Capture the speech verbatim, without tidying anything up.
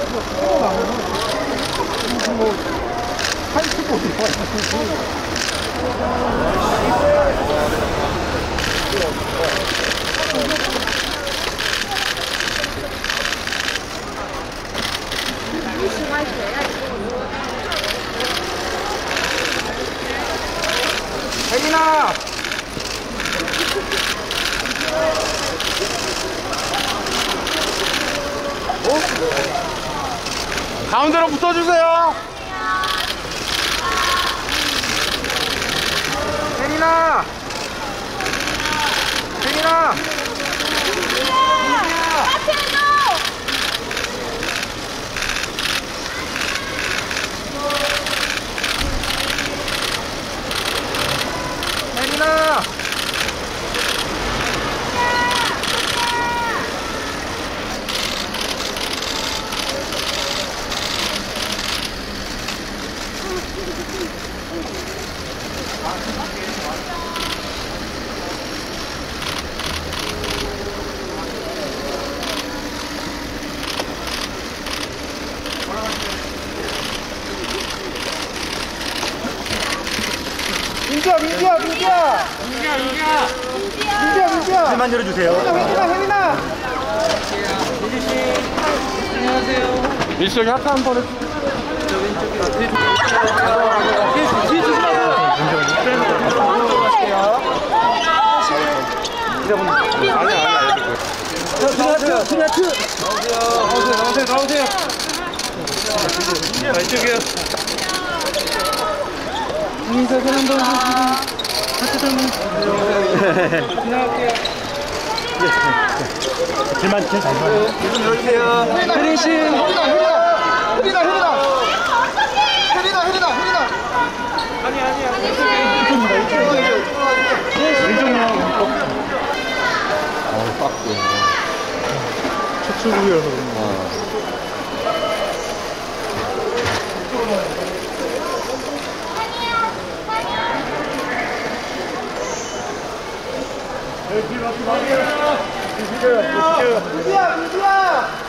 뭐 하이스포 혜린아! 어? 가운데로 붙어주세요. 혜린아! 혜린아! 혜린아! 민지야, 민지야, 민지야! 민지야, 민지야! 민지야, 민지야! 팔만 열어주세요. 혜린아, 혜린아! 민지씨, 안녕하세요. 민지 여기 하트 한 번 해줘. 뒤에 조심하세요. 아니야, 아니야. 들어가세요. 들어가세요. 나오세요, 나오세요, 나오세요. 민지야, 이쪽이요. 인사 사람 더 하트 좀 지나갈게요. 길만 길 잘 봐요. 좀 열어주세요. 혜린 씨. 혜린아, 혜린아! 혜린아, 혜린아! 혜린아, 혜린아, 혜린아! 아니 아니 아니. 이쪽입니다, 이쪽입니다. 왼쪽이요. 어우, 빡세. 첫 출국이라서 그런 거. 어. 여기 뒤로 앞으로 가세요. 민지야, 민지야!